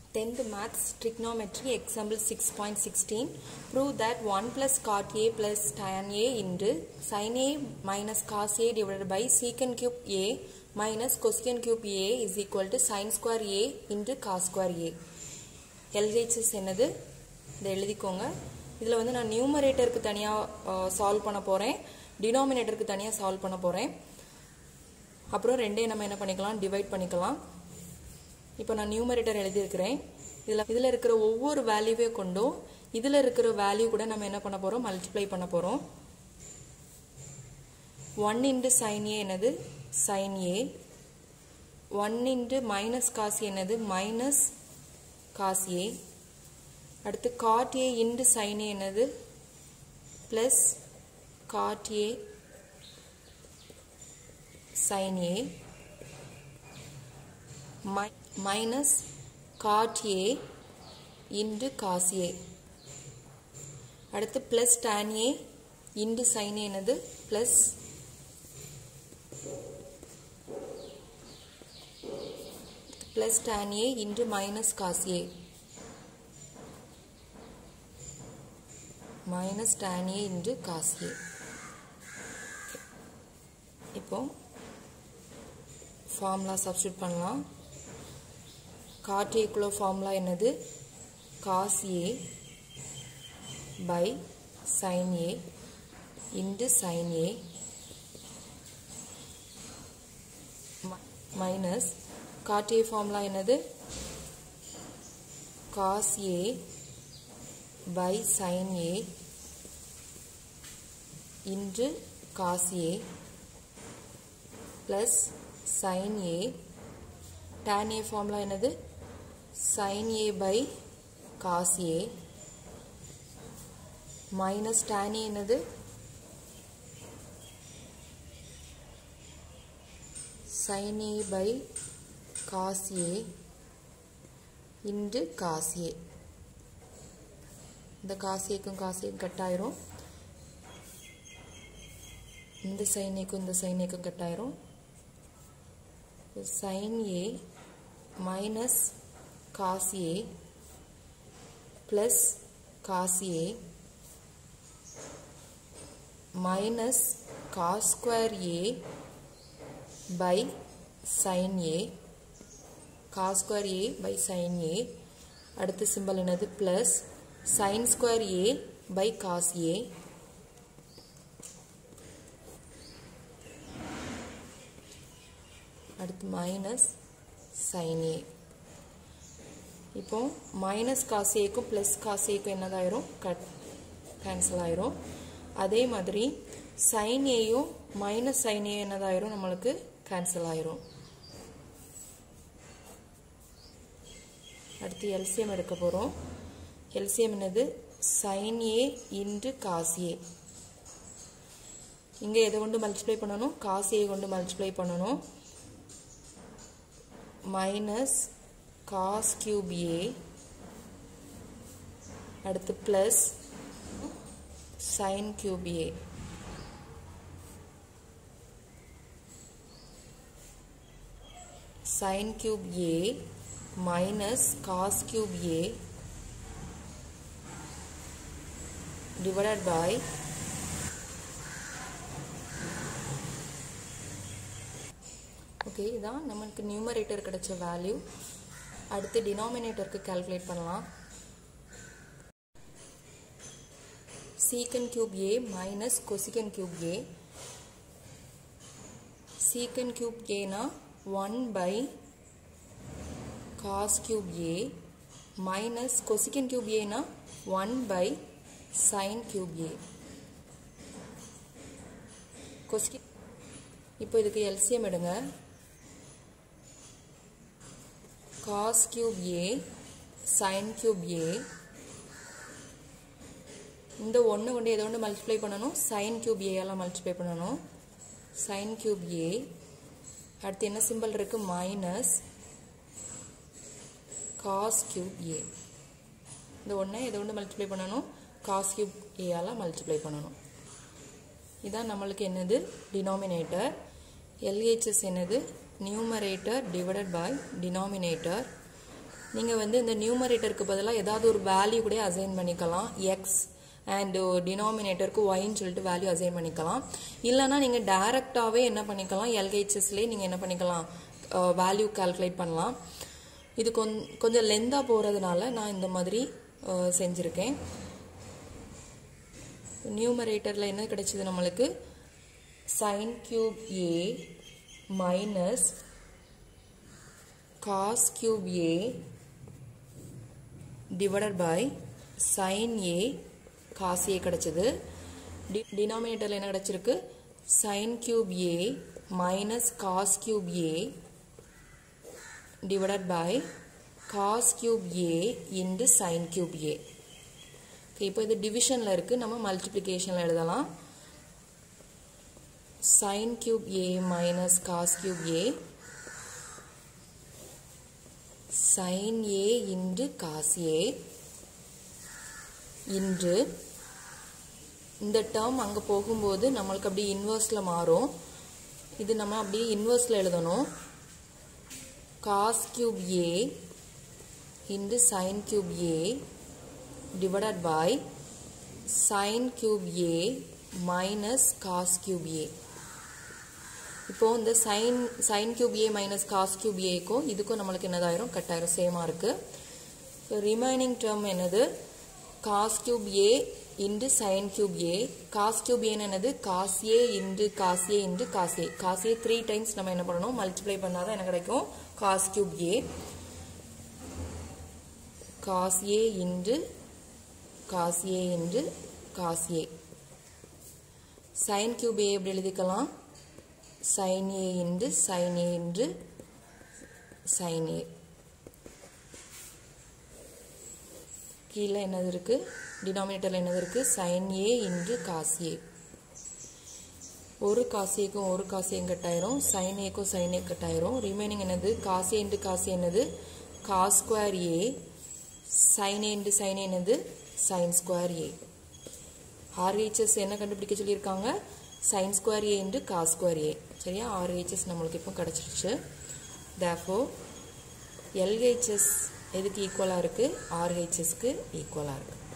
10th Maths Trigonometry Example 6.16 Prove that 1 plus cot A plus tan A into sin A minus cos A divided by secant cube A minus cosecant cube A is equal to sin square A into cos square A. LHS என்னது இதை எழுதிக்கோங்க. இதில் வந்து நான் நியூமரேட்டருக்கு தனியாக solve பண்ண போகிறேன், டினாமினேட்டருக்கு தனியாக சால்வ் பண்ண போகிறேன். அப்புறம் ரெண்டையும் நம்ம என்ன பண்ணிக்கலாம், டிவைட் பண்ணிக்கலாம். இப்போ நான் நியூமரேட்டர் எழுதியிருக்கிறேன். இதில் இருக்கிற ஒவ்வொரு வேல்யூவே கொண்டும் இதில் இருக்கிற வேல்யூ கூட நம்ம என்ன பண்ண போகிறோம், மல்டிப்ளை பண்ண போகிறோம். 1 into sin A என்னது sin A, 1 into minus cos A என்னது minus cos A, அடுத்து cot A into sin A என்னது plus cot A sin A minus cot A into cos A, அடுத்து plus tan A into sin A என்னது plus tan A into minus cos A minus tan A into cos A. இப்போ formula substitute பண்ணலாம். cot A குள்ள formula என்னது, cos A by sin A into sin A minus cot A formula என்னது, cos A by sin A into cos A plus sin A, tan A formula என்னது, sin A by cos A minus tan A என்னது, sin A by cos A into cos A. இந்த cos A க்கும் cos A cut ஆயிரும், இந்த sin A க்கும் இந்த sin A க்கும் cut ஆயிரும். sin A minus cos A plus cos A minus cos square A by sin A, cos square A by sin A, அடுத்த symbol என்னது plus sin square A by cos A அடுத்து minus sin A. இப்போ minus cos A க்கும் plus cos A க்கும் என்னதாயிரும், cancel ஆயிரும். அதே மாதிரி sin A யும் minus sin A என்னதாயிரும், நம்மளுக்கு கேன்சல் ஆயிரும். அடுத்து LCM எடுக்க போகிறோம். LCM என்னது, sin A into cos A. இங்கே எதை கொண்டு மல்டிப்ளை பண்ணணும், cos A கொண்டு மல்டிப்ளை பண்ணணும். minus cos cube A அடுத்து plus sin cube A. sin cube A minus cos cube A divided by okay, இதான் நமக்கு நியூமரேட்டர் கிடைச்ச வேல்யூ. அடுத்து டினாமினேட்டருக்கு கால்குலேட் பண்ணலாம். secant cube A minus cosecant cube A. secant cube A னா 1 by cos cube A minus cosecant cube A னா 1 by sin cube A. இப்போ இதுக்கு LCM எடுங்க. cos cube A sin cube A, இந்த ஒன்று கொண்டு எதை கொண்டு மல்டிப்ளை பண்ணணும், sin cube A எல்லாம் மல்டிப்ளை பண்ணணும். sin cube A அடுத்து என்ன சிம்பிள் இருக்கு, மைனஸ் cos cube A. இந்த ஒன்றை எதை கொண்டு மல்டிப்ளை பண்ணணும், cos cube A எல்லாம் மல்டிப்ளை பண்ணணும். இதான் நம்மளுக்கு என்னது, டினாமினேட்டர். LHS என்னது, numerator divided by denominator. நீங்கள் வந்து இந்த நியூமரேட்டருக்கு பதிலாக ஏதாவது ஒரு வேல்யூ கூட அசைன் பண்ணிக்கலாம். எக்ஸ் அண்ட் டினாமினேட்டருக்கு ஒய்ன்னு சொல்லிட்டு வேல்யூ அசைன் பண்ணிக்கலாம். இல்லைனா நீங்கள் டைரெக்டாகவே என்ன பண்ணிக்கலாம், எல்ஹெச்எஸ்லேயே நீங்கள் என்ன பண்ணிக்கலாம், வேல்யூ கால்குலேட் பண்ணலாம். இது கொஞ்சம் லெந்தாக போகிறதுனால நான் இந்த மாதிரி செஞ்சுருக்கேன். நியூமரேட்டரில் என்ன கிடைச்சிது நம்மளுக்கு, sin cube a minus cos cube a divided by sin a cos a கிடைச்சது. டினாமினேட்டரில் என்ன கிடைச்சிருக்கு, sin cube a minus cos cube a divided by cos cube a into sin cube a. இப்போ இது டிவிஷனில் இருக்குது, நம்ம மல்டிப்ளிகேஷனில் எழுதலாம். sin cube a minus cos cube a sin a into cos a into இந்த டேர்ம் அங்கே போகும்போது நம்மளுக்கு அப்படியே இன்வர்ஸில் மாறும். இது நம்ம அப்படியே இன்வர்ஸில் எழுதணும். cos cube a into sin cube a divided by sin cube a minus cos cube a. இப்போ இந்த sin cube a minus cos cube a க்கும் இதுக்கும் நம்மளுக்கு என்னதாயிரும், கட்டாயிரும், சேமாக இருக்குது. ஸோ ரிமைனிங் டேர்ம் என்னது, cos cube a into sin cube a. cos cube a என்னது, cos a into cos a into cos a. cos a 3 times நம்ம என்ன பண்ணணும், மல்டிப்ளை பண்ணாதான் என்ன கிடைக்கும், cos cube a. cos a into cos a into cos a. sin cube a எப்படி எழுதிக்கலாம், sin a into sin a into sin a. கீழே என்னது இருக்குது, டினாமினேட்டரில் என்னது இருக்குது, sin a into cos a. ஒரு cos a க்கும் ஒரு cos a கட்டாயிரும், sin a க்கும் sin a கட்டாயிரும். ரிமைனிங் என்னது, cos a into cos a என்னது, cos square a. sin a into sin a என்னது, sin square a. RHS என்ன கண்டுபிடிக்க சொல்லியிருக்காங்க, sin square a into cos square a. சரியா, RHS நம்மளுக்கு இப்போ கிடச்சிருச்சு. therefore LHS எதுக்கு ஈக்குவலாக இருக்குது, RHSக்கு ஈக்குவலாக இருக்குது.